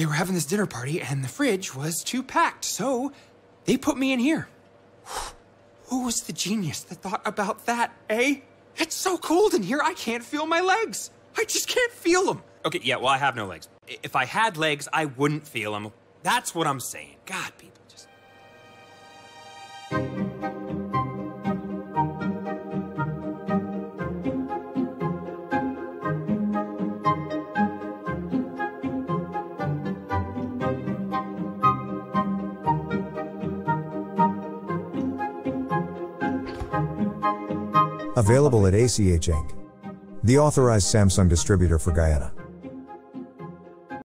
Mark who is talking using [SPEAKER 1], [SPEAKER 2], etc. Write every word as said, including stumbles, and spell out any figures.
[SPEAKER 1] They were having this dinner party and the fridge was too packed, so they put me in here. Who was the genius that thought about that, eh? It's so cold in here, I can't feel my legs. I just can't feel them. Okay, yeah, well, I have no legs. If I had legs, I wouldn't feel them. That's what I'm saying. God, people just...
[SPEAKER 2] Available at A C H Incorporated, the authorized Samsung distributor for Guyana.